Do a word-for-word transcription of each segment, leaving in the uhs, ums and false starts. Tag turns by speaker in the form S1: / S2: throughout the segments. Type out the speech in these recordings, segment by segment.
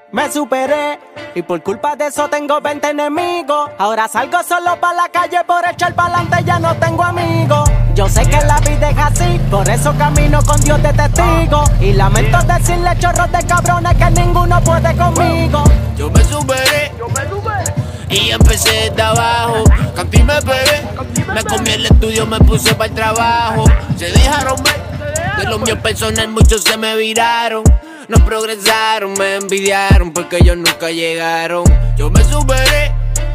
S1: Me superé y por culpa de eso tengo veinte enemigos. Ahora salgo solo pa' la calle por echar pa'lante, ya no tengo amigos. Yo sé que la vida es así, por eso camino con Dios de testigo. Y lamento decirle chorros de cabrones que ninguno puede conmigo.
S2: Yo me superé, yo me superé y empecé desde abajo. Canté y me pegué, me comí el estudio, me puse para el trabajo. Se dejaron ver, de los míos personal muchos se me viraron. No progresaron, me envidiaron porque ellos nunca llegaron. Yo me superé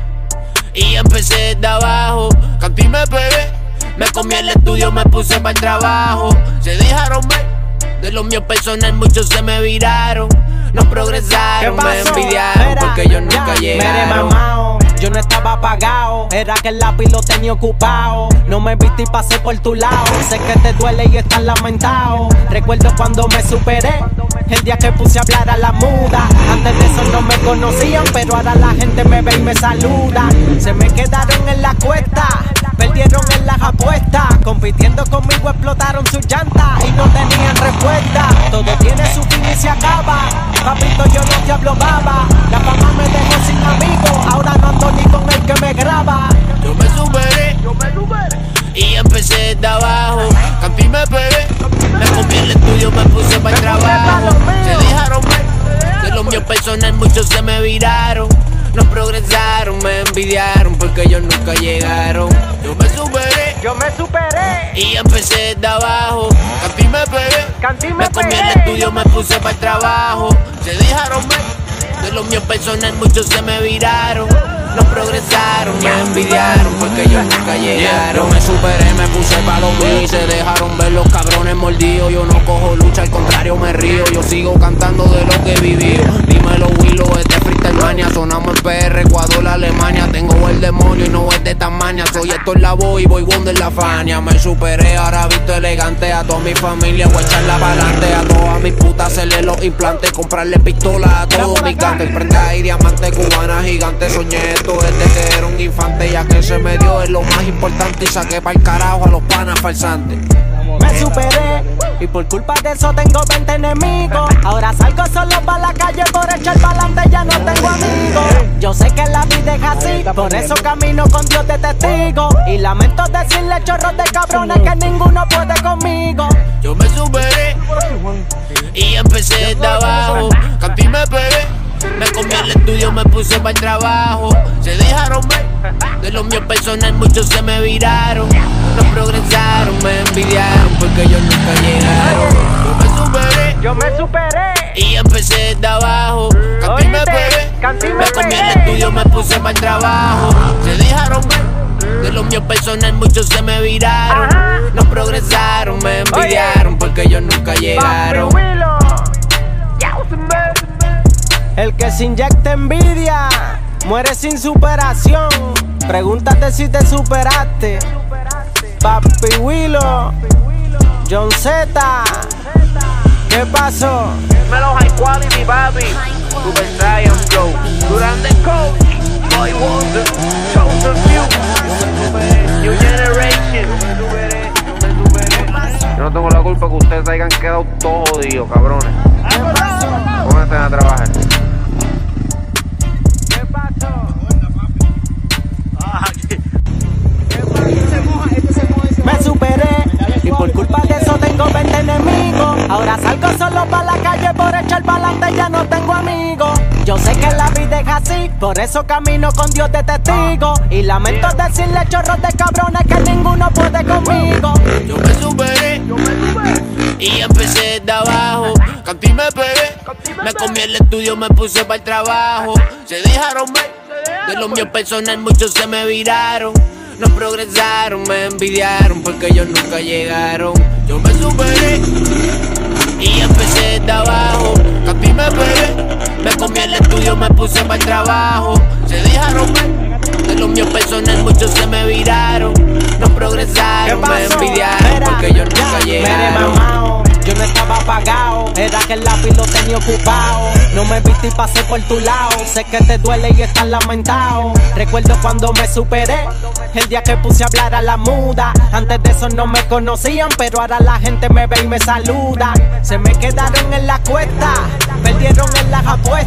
S2: y empecé desde abajo. Canté y me pegué, me comí el estudio, me puse para el trabajo. Se dejaron ver, de los míos personal muchos se me viraron. No progresaron, me envidiaron Era, porque ellos nunca ya, llegaron.
S1: Mamao, yo no estaba apagado, era que el lápiz lo tenía ocupado. No me viste y pasé por tu lado. Sé que te duele y estás lamentado. Recuerdo cuando me superé, el día que puse a hablar a la muda. Antes de eso no me conocían, pero ahora la gente me ve y me saluda. Se me quedaron en la cuesta, perdieron en las apuestas. Compitiendo conmigo explotaron sus llantas y no tenían respuesta. Todo tiene su fin y se acaba. Papito, yo no te hablo baba. La fama me dejó sin amigos, ahora no ando ni con el que me graba.
S2: Yo me superé, yo me superé y empecé desde abajo. Canté y me pegué, me comí el estudio, me puse para el trabajo. Se dejaron ver, de los míos personal muchos se me viraron. No progresaron, me envidiaron porque ellos nunca llegaron. Yo me superé,
S1: yo me superé
S2: y empecé desde abajo. Canté y me pegué,
S1: Canté y me,
S2: me comí
S1: pegué.
S2: el estudio, me puse para el trabajo. Se dejaron ver, de los míos personal muchos se me viraron. No progresaron, me envidiaron porque ellos nunca llegaron. Yo me superé, me puse pa' los míos y se dejaron ver los cabrones mordidos. Yo no cojo lucha, al contrario me río. Yo sigo cantando de lo que he vivido. Dímelo Willow, este freestyle mania. Sonamos en P R, Ecuador, Alemania. Tengo el demonio y no es de Tasmania. Soy Héctor Lavoe y voy Wonder la Fania. Me superé, ahora visto elegante. A toda mi familia voy a echarla pa'lante. A todas mis putas hacerle los implantes. Comprarle pistolas a todos mis cantes. Prende ahí diamante, cubana gigante. Soñé desde que era un infante, ya que se me dio es lo más importante y saqué pa'l carajo a los panas falsantes.
S1: Me superé y por culpa de eso tengo veinte enemigos. Ahora salgo solo pa' la calle por echar pa'lante, ya no tengo amigos. Yo sé que la vida es así, por eso camino con Dios de testigo. Y lamento decirle chorros de cabrones que ninguno puede conmigo.
S2: Yo me superé y empecé desde abajo. Canté y me pegué, me comí el estudio, me puse para el trabajo. Se dejaron ver, de los míos personal muchos se me viraron. No progresaron, me envidiaron porque ellos nunca llegaron. Yo me superé,
S1: yo me superé
S2: y empecé desde abajo. Canté y me pegué,
S1: Canté y me
S2: me comí
S1: pegué.
S2: el estudio, me puse para el trabajo. Se dejaron ver, de los míos personal muchos se me viraron.
S1: Ajá.
S2: No progresaron, me envidiaron porque ellos nunca llegaron.
S1: Papi Willow. El que se inyecta envidia muere sin superación. Pregúntate si te superaste. Papi Willow, John Z, ¿qué pasó?
S3: Dímelo high quality, papi. Super Saiyan Flow. Durante Coach, Boy Wonder, Chosen Few, New Generation. Yo no tengo la culpa que ustedes hayan quedado todos jodidos, cabrones. Pónganse a trabajar.
S1: ¿Qué pasó? Me superé y por culpa de eso tengo veinte enemigos. Ahora salgo solo pa' la calle por echar pa'lante, ya no tengo amigos. Yo sé que la vida es así, por eso camino con Dios de testigo. Y lamento decirle chorros de cabrones que ninguno puede conmigo.
S2: Yo me superé y empecé desde abajo. Canté y me pegué, me comí el estudio, me puse para el trabajo. Se dejaron ver, de los míos personal muchos se me viraron. No progresaron, me envidiaron porque ellos nunca llegaron. Yo me superé y empecé desde abajo. Canté y me pegué, me comí el estudio, me puse para el trabajo. Se dejaron ver, de los míos personal muchos se me viraron. No progresaron, me envidiaron porque ellos nunca llegaron.
S1: Yo no estaba apagado, era que el lápiz lo tenía ocupado. No me viste y pasé por tu lado. Sé que te duele y estás lamentado. Recuerdo cuando me superé, el día que puse a hablar a la muda. Antes de eso no me conocían, pero ahora la gente me ve y me saluda. Se me quedaron en la cuesta, perdieron en las apuestas.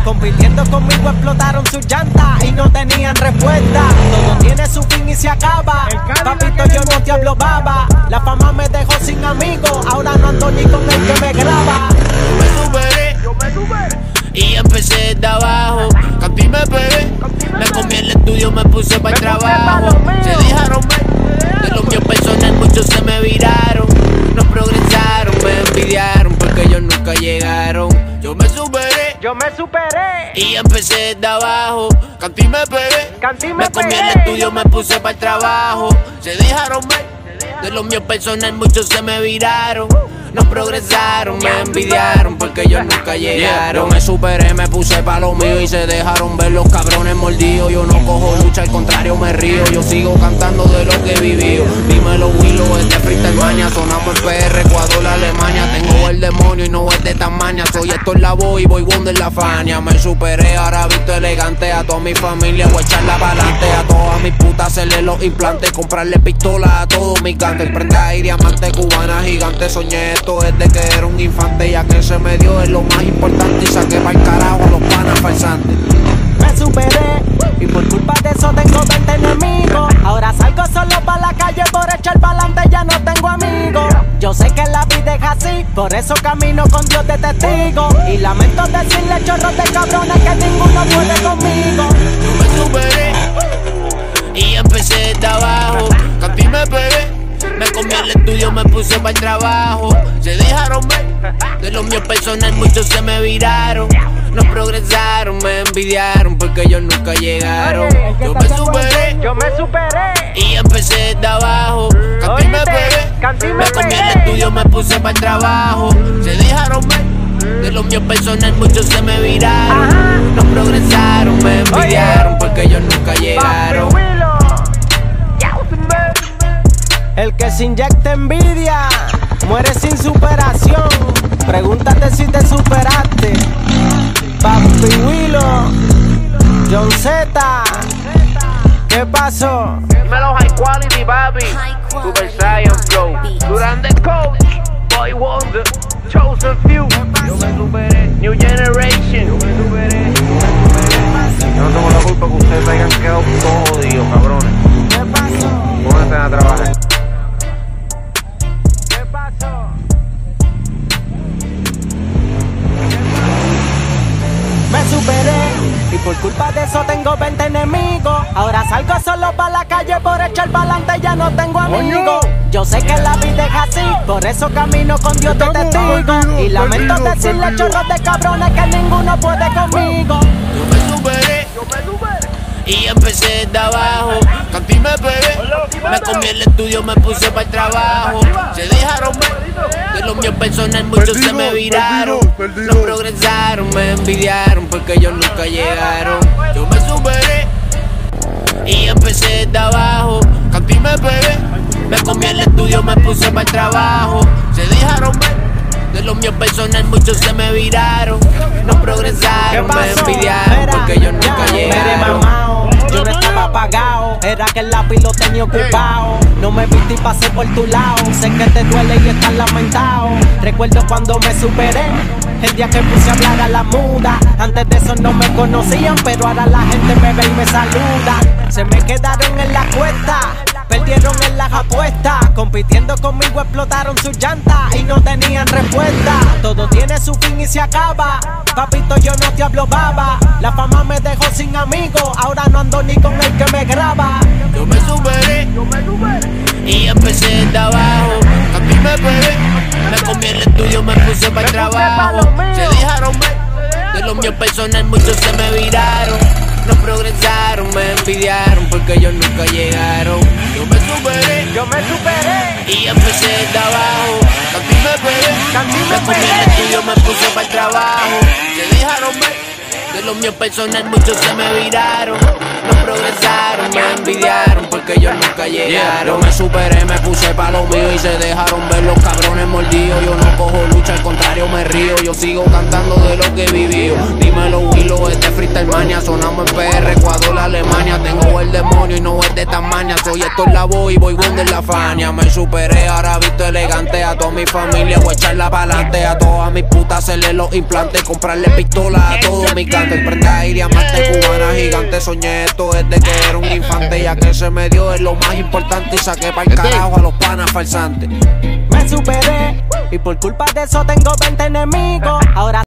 S1: Compitiendo conmigo explotaron sus llantas y no tenían respuesta. Todo tiene su fin y se acaba. Papito, yo no te hablo baba. La fama me dejó sin amigos. Ahora no ando ni con el que me graba.
S2: Yo me superé, yo me superé y empecé desde abajo. Canté y me pegué. Me comí el estudio, me puse para el trabajo. Se dejaron ver de los míos personal, muchos se me viraron. No progresaron, me envidiaron porque ellos nunca llegaron. Yo me superé,
S3: yo me superé
S2: y empecé desde abajo. Canté y me pegué.
S3: Canté y me
S2: Me comí
S3: pegué.
S2: el estudio, me puse para el trabajo. Se dejaron ver de los míos personal, muchos se me viraron. No progresaron, me envidiaron porque ellos nunca llegaron. Yo me superé, me puse pa' lo mío y se dejaron ver los cabrones mordidos. Yo no cojo lucha, al contrario me río. Yo sigo cantando de lo que he vivido. Dímelo Willow, es de Freestyle Mania. Sonamos el P R, Ecuador, Alemania. Tengo el demonio y no es de Tasmania. Soy Héctor Lavoe y voy Wonder la Fania. Me superé, ahora visto elegante. A toda mi familia voy a echarla pa'lante. A todas mis putas hacerle los implantes. Comprarle pistolas a todos mis gantes. Prenda y diamante, cubana gigante. Soñé esto desde que era un infante, ya que se me dio es lo más importante y saqué pa'l carajo a los panas falsantes.
S1: Me superé y por culpa de eso tengo veinte enemigos. Ahora salgo solo pa' la calle por echar pa'lante, ya no tengo amigos. Yo sé que la vida es así, por eso camino con Dios de testigo. Y lamento decirle chorros de cabrones que ninguno puede conmigo.
S2: Yo me superé y empecé desde abajo. Canté y me pegué. Me comí el estudio, me puse para el trabajo. Se dejaron ver de los míos personal, muchos se me viraron. No progresaron, me envidiaron porque ellos nunca llegaron. Yo me superé,
S3: yo me superé
S2: y empecé desde abajo. Canté y me pegué. Me comí el estudio, me puse para el trabajo. Se dejaron ver de los míos personal, muchos se me viraron. No progresaron, me envidiaron porque ellos nunca llegaron.
S1: El que se inyecta envidia muere sin superación. Pregúntate si te superaste. Papi Willow, John Z, ¿qué pasó?
S3: Dímelo high quality, papi. Super Saiyan Flow. Durante Coach, Boy Wonder, Chosen Few. Yo me superé. New Generation. Yo me superé. Yo no tengo la culpa que ustedes hayan quedado todos jodidos, cabrones.
S1: ¿Qué pasó?
S3: Pónganse a trabajar.
S1: ¿Qué pasó? Me superé y por culpa de eso tengo veinte enemigos. Ahora salgo solo pa' la calle por echar pa'lante, ya no tengo amigos. Yo sé que la vida es así, por eso camino con Dios de testigo. Y lamento decirle chorros de cabrones que ninguno puede conmigo.
S2: Yo me superé,
S3: Yo me superé.
S2: y empecé desde abajo. Canté y me pegué. Me comí el estudio, me puse para el trabajo. Se dejaron ver de los míos personal, muchos se me viraron. No progresaron, me envidiaron porque ellos nunca llegaron. Yo me superé y empecé desde abajo. Canté y me pegué. Me comí el estudio, me puse para el trabajo. Se dejaron ver de los míos personal, muchos se me viraron. No progresaron, me envidiaron porque ellos nunca llegaron.
S1: Yo no estaba apagado, era que el lápiz lo tenía ocupado. No me viste y pasé por tu lado. Sé que te duele y estás lamentado. Recuerdo cuando me superé, el día que puse a hablar a la muda. Antes de eso no me conocían, pero ahora la gente me ve y me saluda. Se me quedaron en la cuesta, perdieron en las apuestas. Compitiendo conmigo explotaron sus llantas y no tenían respuesta. Todo tiene su fin y se acaba. Papito, yo no te hablo baba. La fama me dejó sin amigos. Ahora no ando ni con el que me graba.
S2: Yo me superé,
S3: Yo me superé.
S2: y empecé desde abajo. Canté y me pegué. Me comí el estudio, me puse para el trabajo. Se dejaron ver de los míos personal, muchos se me viraron. No progresaron, me envidiaron porque ellos nunca llegaron. Yo me superé,
S3: Yo me superé.
S2: y empecé desde abajo. Canté y me pegué.
S3: Canté y me
S2: Me comí el
S3: pegué.
S2: estudio, me puse para el trabajo. Se dejaron ver de los míos personal, muchos se me viraron. No progresaron, me envidiaron porque ellos nunca llegaron. Yo me superé, me puse pa' lo mío y se dejaron ver los cabrones mordidos. Yo no cojo lucha, al contrario me río. Yo sigo cantando de lo que he vivido. Dímelo Willow, este free Mania, sonamos en P R, Ecuador, Alemania. Tengo el demonio y no es de Tasmania. Soy esto en la voz y voy Wonder la Fania. Me superé, ahora visto elegante. A toda mi familia voy a echarla pa'lante. A todas mis putas hacerle los implantes. Comprarle pistolas a todos mis cantes. Prende aire, amante cubana gigante. Soñé esto desde que era un infante. Ya que se me dio es lo más importante. Y saqué pa'l carajo a los panas falsantes.
S1: Me superé y por culpa de eso tengo veinte enemigos. Ahora